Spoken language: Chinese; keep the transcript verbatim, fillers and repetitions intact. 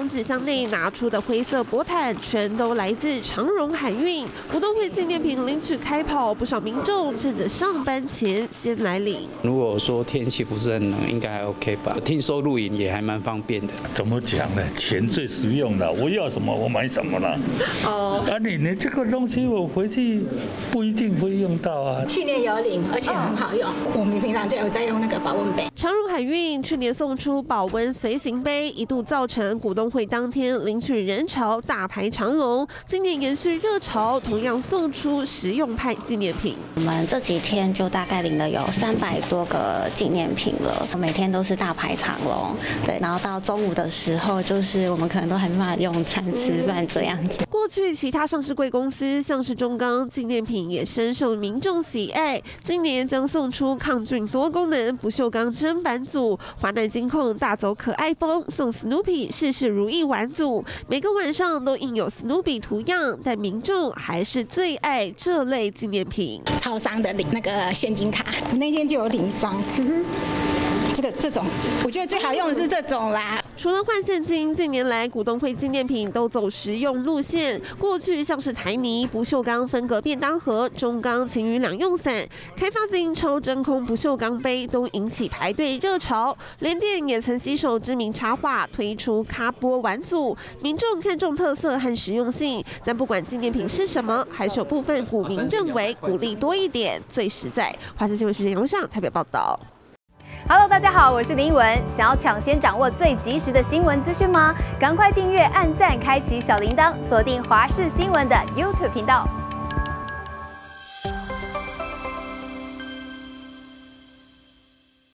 从纸箱内拿出的灰色薄毯，全都来自长荣海运。股东会纪念品领取开跑，不少民众趁着上班前先来领。如果说天气不是很冷，应该还 OK 吧？听说露营也还蛮方便的。 怎么讲呢？钱最实用了，我要什么我买什么了。哦，啊你你这个东西我回去不一定会用到啊。 去年有领，而且很好用。我们平常就有在用那个保温杯。 长荣海运去年送出保温随行杯，一度造成股东会当天领取人潮大排长龙。今年延续热潮，同样送出实用派纪念品。 我们这几天就大概领了有三百多个纪念品了，每天都是大排长龙。对，然后到中午的时候，就是我们可能都还没办法用餐吃饭这样子。 过去其他上市贵公司，像是中钢纪念品也深受民众喜爱，今年将送出抗菌多功能不锈钢砧板组，华南金控大走可爱风，送 Snoopy 事事如意碗组，每个晚上都印有 Snoopy 图样，但民众还是最爱这类纪念品。 超商的领那个现金卡，那天就有领一张。嗯这个这种，我觉得最好用的是这种啦。 除了换现金，近年来股东会纪念品都走实用路线。过去像是台泥不锈钢分隔便当盒、中钢晴雨两用伞、开发金抽真空不锈钢杯都引起排队热潮。联电也曾携手知名插画推出咖波碗组，民众看重特色和实用性。但不管纪念品是什么，还是有部分股民认为鼓励多一点最实在。华视新闻徐建荣上台北报道。 Hello， 大家好，我是林依文。想要抢先掌握最及时的新闻资讯吗？赶快订阅、按赞、开启小铃铛，锁定华视新闻的 YouTube 频道。